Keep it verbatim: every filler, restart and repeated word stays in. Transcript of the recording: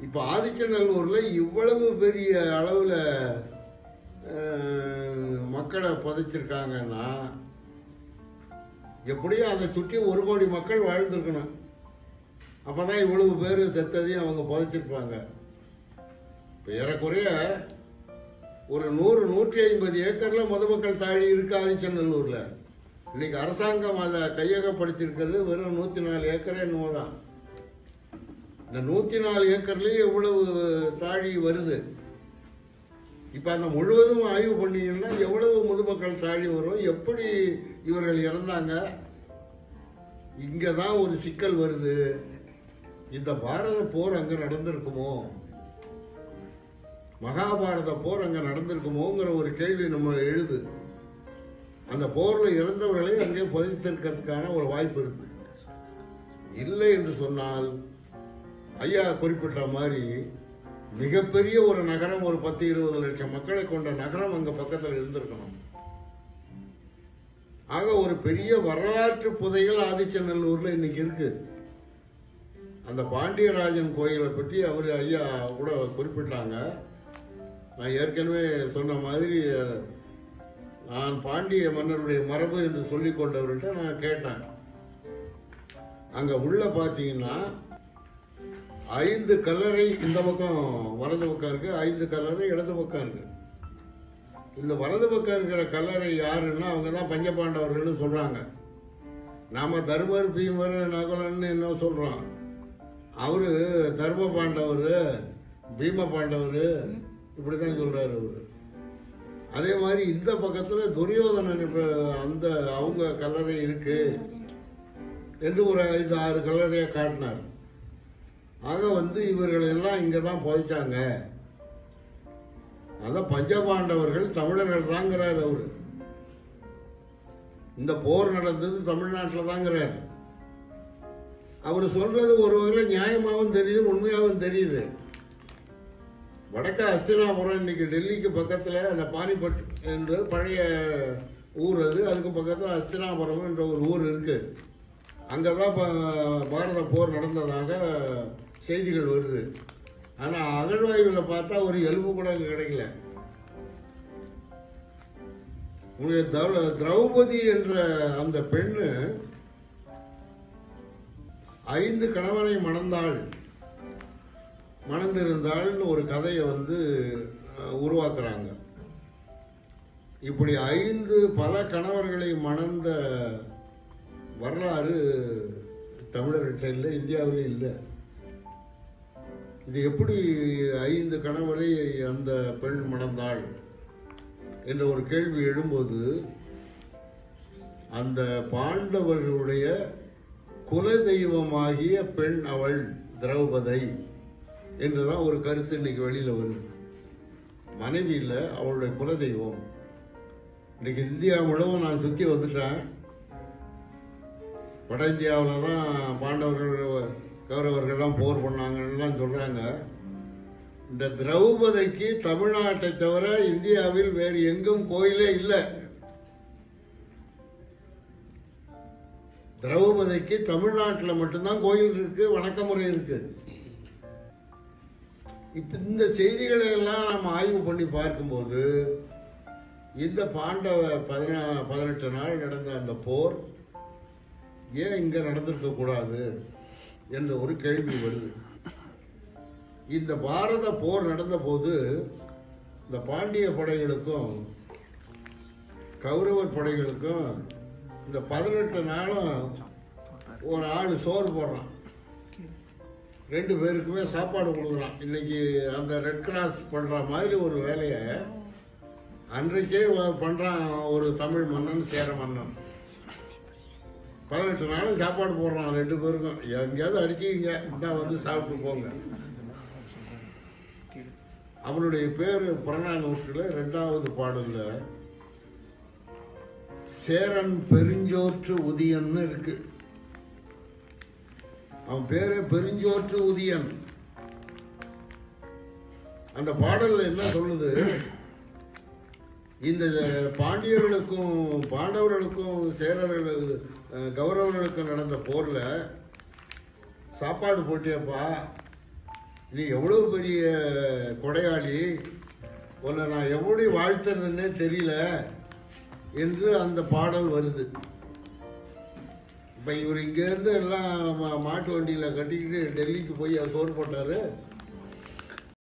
இப்போ ஆதிச்சநல்லூர்ல இவ்வளவு பெரிய அளவுல மக்களை புதைச்சிருக்காங்கன்னா எப்படியும் அதை சுற்றி ஒரு கோடி மக்கள் வாழ்ந்துருக்கணும். அப்பதான் இவ்வளவு பேர் செத்ததையும் அவங்க புதைச்சிருப்பாங்க. இப்போ ஏறக்குறைய ஒரு நூறு நூற்றி ஐம்பது ஏக்கர்ல மதுமக்கள் தாழி இருக்கு ஆதிச்சநல்லூர்ல. இன்னைக்கு அரசாங்கம் அதை கையகப்படுத்திருக்கிறது வெறும் நூத்தி நாலு ஏக்கரே என்னமோ தான். இந்த நூத்தி நாலு ஏக்கர்லயே இவ்வளவு தாழி வருது. இப்ப அந்த முழுவதும் ஆய்வு பண்ணீங்கன்னா எவ்வளவு முதுமக்கள் தாழி வரும், எப்படி இவர்கள் இறந்தாங்க. இங்கதான் ஒரு சிக்கல் வருது. இந்த பாரத போர் அங்க நடந்திருக்குமோ, மகாபாரத போர் அங்க நடந்திருக்குமோங்கிற ஒரு கேள்வி நம்ம எழுது. அந்த போர்ல இறந்தவர்களை அங்கே புதைத்திருக்கிறதுக்கான ஒரு வாய்ப்பு இருக்கு. இல்லை என்று சொன்னால் ஐயா குறிப்பிட்ட மாதிரி மிகப்பெரிய ஒரு நகரம், ஒரு பத்து இருபது லட்சம் மக்களை கொண்ட நகரம் அங்க பக்கத்தில் இருந்திருக்கணும். ஆக ஒரு பெரிய வரலாற்று புதையல் ஆதிச்சநல்லூர்ல இன்னைக்கு இருக்கு. அந்த பாண்டியராஜன் கோயிலை பற்றி அவர் ஐயா கூட குறிப்பிட்டாங்க. நான் ஏற்கனவே சொன்ன மாதிரி நான் பாண்டிய மன்னருடைய மரபு என்று சொல்லிக் கொண்டவர்கிட்ட நான் கேட்டேன். அங்க உள்ள பாத்தீங்கன்னா ஐந்து கல்லறை இந்த பக்கம் வலது பக்கம் இருக்கு, ஐந்து கல்லறை இடது பக்கம் இருக்கு. இந்த வலது பக்கம் இருக்கிற கல்லறை யாருன்னா அவங்க தான் பஞ்சபாண்டவர்கள்னு சொல்றாங்க. நாம தர்மர் பீமர் நகுலன்னு என்ன சொல்றோம், அவரு தர்ம பாண்டவர் பீம பாண்டவர் இப்படிதான் சொல்றாரு அவரு. அதே மாதிரி இந்த பக்கத்துல துரியோதனன் அந்த அவங்க கல்லறை இருக்கு என்று ஒரு ஐந்து ஆறு கல்லறையை காட்டினார். ஆக வந்து இவர்கள் எல்லாம் இங்கதான் புதைச்சாங்க. அதான் பஞ்சபாண்டவர்கள் தமிழர்கள் தாங்கிறார் அவரு. இந்த போர் நடந்தது தமிழ்நாட்டில் தாங்கிறார். அவர் சொல்றது ஒரு வகையில் நியாயமாகவும் தெரியுது, உண்மையாகவும் தெரியுது. வடக்க அஸ்தினாபுரம் இன்னைக்கு டெல்லிக்கு பக்கத்துல அந்த பானிபட் என்ற பழைய ஊர், அது அதுக்கு பக்கத்துல அஸ்தினாபுரம் என்ற ஒரு ஊர் இருக்கு. அங்கதான் பாரத போர் நடந்ததாக செய்திகள் வருது. ஆனா அகழ்வாய்வில் பார்த்தா ஒரு எலும்பு கூட அங்க கிடைக்கல. திரௌபதி என்ற அந்த பெண்ணு ஐந்து கணவனை மணந்தாள் மணந்திருந்தாள் ஒரு கதையை வந்து உருவாக்குறாங்க. இப்படி ஐந்து பல கணவர்களை மணந்த வரலாறு தமிழர்கிட்ட இல்லை, இந்தியாவிலே இல்லை. இது எப்படி ஐந்து கணவரை அந்த பெண் மணந்தாள் என்ற ஒரு கேள்வி எழும்போது அந்த பாண்டவர்களுடைய குல தெய்வமாகிய பெண் அவள் திரௌபதி என்றுதான் ஒரு கருத்து இன்னைக்கு வெளியில வருது. மனைவி இல்லை, அவளுடைய குல தெய்வம். இன்னைக்கு இந்தியா முழுவதும் நான் சுத்தி வந்துட்டேன். வட இந்தியாவில் தான் பாண்டவர்கள் கௌரவர்கள்லாம் போர் பண்ணாங்கன்னு சொல்றாங்க. இந்த திரௌபதிக்கு தமிழ்நாட்டை தவிர இந்தியாவில் வேறு எங்கும் கோயிலே இல்லை. திரௌபதிக்கு தமிழ்நாட்டில் மட்டும்தான் கோயில் இருக்கு, வணக்க முறை இருக்கு. இப்ப இந்த செய்திகளை எல்லாம் நம்ம ஆய்வு பண்ணி பார்க்கும்போது இந்த பாண்டவ பதினா பதினெட்டு நாள் நடந்த அந்த போர் ஏன் இங்க நடந்திருக்க கூடாது என்ற ஒரு கேள்வி வருது. இந்த பாரத போர் நடந்த போது இந்த பாண்டிய படைகளுக்கும் கௌரவர் படைகளுக்கும் இந்த பதினெட்டு நாளும் ஒரு ஆள் சோறு போடுறான், ரெண்டு பேருக்குமே சாப்பாடு கொடுக்குறான். இன்னைக்கு அந்த ரெட் கிராஸ் பண்ற மாதிரி ஒரு வேலையை அன்றைக்கே பண்றான் ஒரு தமிழ் மன்னன், சேர மன்னன். பதினெட்டு நாளும் சாப்பாடு போடுறான் ரெண்டு பேருக்கும். எங்கேயாவது அடிச்சுக்கிங்க, இதான் வந்து சாப்பிட்டு போங்க. அவனுடைய பேரு புறநானூற்றுல ரெண்டாவது பாடல்ல சேரன் பெருஞ்சோற்று உதியன்னு இருக்கு. அவன் பேரு பெருஞ்சோற்று உதியன். அந்த பாடல்ல என்ன சொல்லுது, இந்த பாண்டியர்களுக்கும் பாண்டவர்களுக்கும் சேரர்கள் கௌரவர்களுக்கும் நடந்த போர்ல சாப்பாடு போட்டியப்பா, நீ எவ்வளோ பெரிய கொடையாளி, உன்னை நான் எப்படி வாழ்த்துறதுன்னே தெரியல என்று அந்த பாடல் வருது. இப்போ இவர் இங்கேருந்து எல்லாம் மாட்டு வண்டியில் கட்டிக்கிட்டு டெல்லிக்கு போய் சோறு போட்டார்.